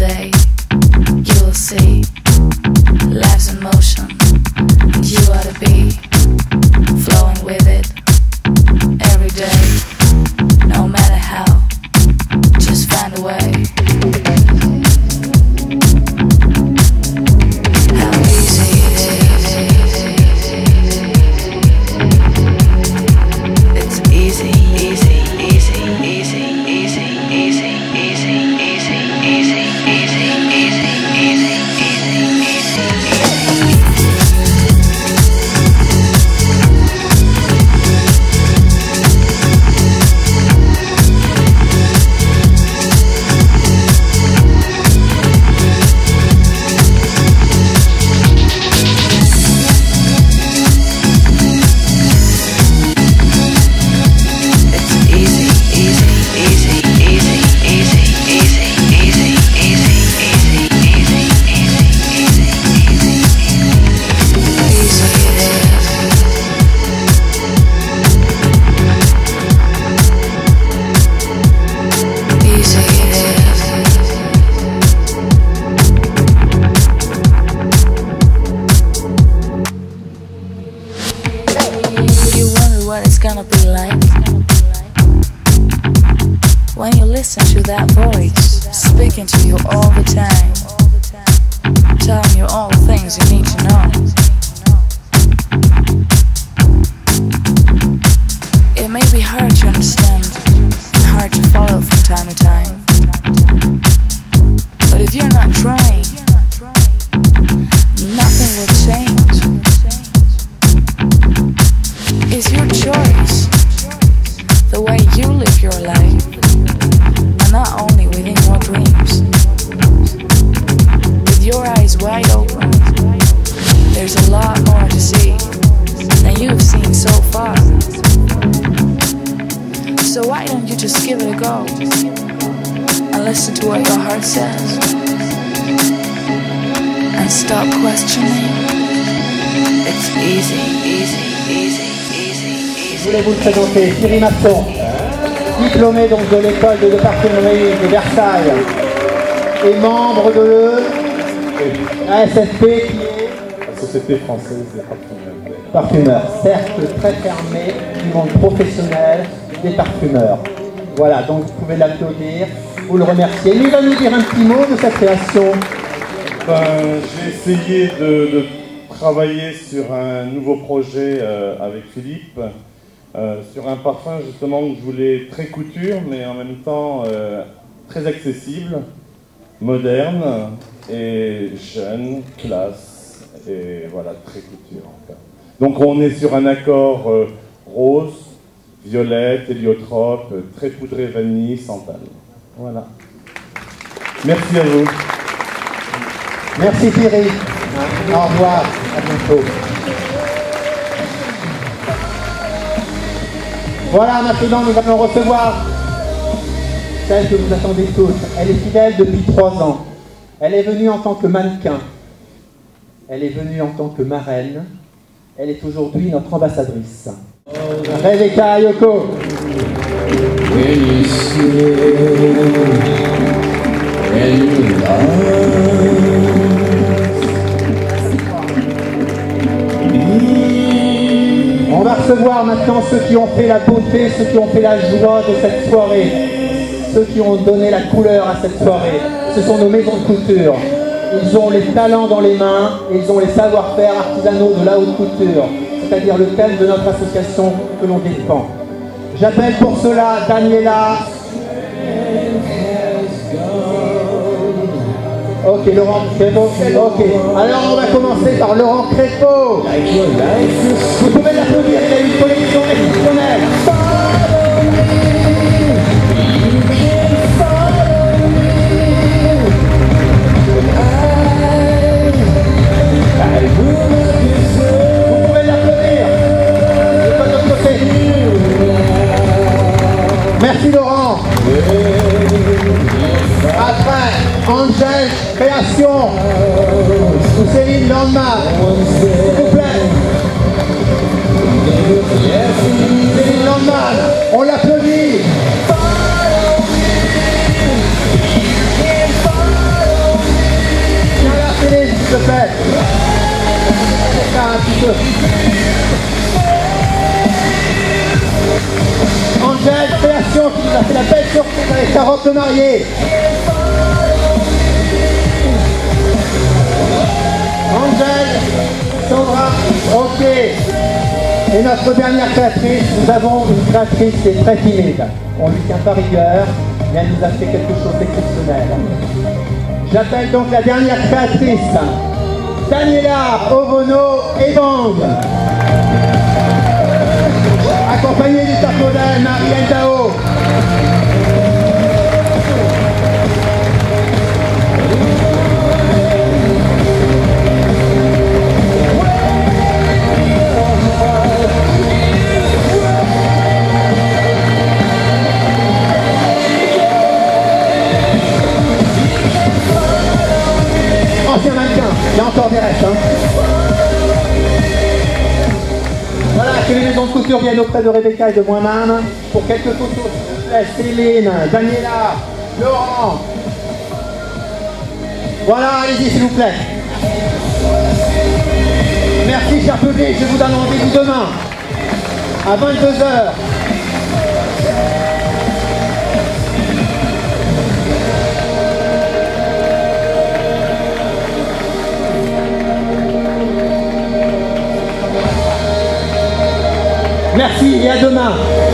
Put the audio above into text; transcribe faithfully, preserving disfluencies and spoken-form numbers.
day, you will see life's in motion, and you ought to be flowing with it every day, no matter how, just find a way. How easy it is. It's easy, easy, easy, easy, easy, easy, easy, easy, easy, easy, easy, easy, easy, what it's gonna be like when you listen to that voice speaking to you all the time, telling you all the things you need to know. It may be hard to understand and hard to follow from time to time, but if you're not trying, nothing will change. It's your choice, the way you live your life, and not only within your dreams. With your eyes wide open, there's a lot more to see than you've seen so far. So why don't you just give it a go and listen to what your heart says and stop questioning? It's easy, easy, easy. Je voulais vous le présenter, Thierry Masson, diplômé donc de l'école de parfumerie de Versailles et membre de la S F P qui est la Société française des parfumeurs. Parfumeurs, cercle très fermé du monde professionnel des parfumeurs. Voilà, donc vous pouvez l'applaudir, vous le remercier. Lui va nous dire un petit mot de sa création. Ben, j'ai essayé de, de travailler sur un nouveau projet euh, avec Philippe. Euh, sur un parfum justement que je voulais très couture mais en même temps euh, très accessible, moderne et jeune, classe et voilà, très couture en fait. Donc on est sur un accord euh, rose, violette, héliotrope, très poudré vanille, santal. Voilà. Merci à vous. Merci Thierry. Au revoir, à bientôt. Voilà, maintenant nous allons recevoir celle que vous attendez tous. Elle est fidèle depuis trois ans. Elle est venue en tant que mannequin. Elle est venue en tant que marraine. Elle est aujourd'hui notre ambassadrice. Rebecca Ayoko. On va recevoir maintenant ceux qui ont fait la beauté, ceux qui ont fait la joie de cette soirée, ceux qui ont donné la couleur à cette soirée. Ce sont nos maisons de couture. Ils ont les talents dans les mains et ils ont les savoir-faire artisanaux de la haute couture, c'est-à-dire le thème de notre association que l'on défend. J'appelle pour cela Daniela. Ok, Laurent Crépeau. Ok, alors on va commencer par Laurent Crépeau. Vous pouvez l'applaudir, il a une collection exceptionnelle. Vous pouvez l'applaudir. De votre côté. Merci Laurent. Après, Angèle Création ou Céline Landma, s'il vous plaît. Céline Landma, on l'applaudit. Angèle Création qui nous a fait la belle surprise avec sa robe de mariée. Angèle, Sandra, ok. Et notre dernière créatrice, nous avons une créatrice qui est très timide. On lui tient pas rigueur, mais elle nous a fait quelque chose d'exceptionnel. J'appelle donc la dernière créatrice, Daniela Ovono et Bang. Accompagnée du tapodan Marielle Dao. Ancien mannequin, il y a encore des restes. Hein. Voilà, que les maisons de couture viennent auprès de Rebecca et de moi-même pour quelques photos, s'il vous plaît. Céline, Daniela, Laurent. Voilà, allez-y, s'il vous plaît. Merci, cher public, je vous donne rendez-vous demain à vingt-deux heures. Merci et à demain.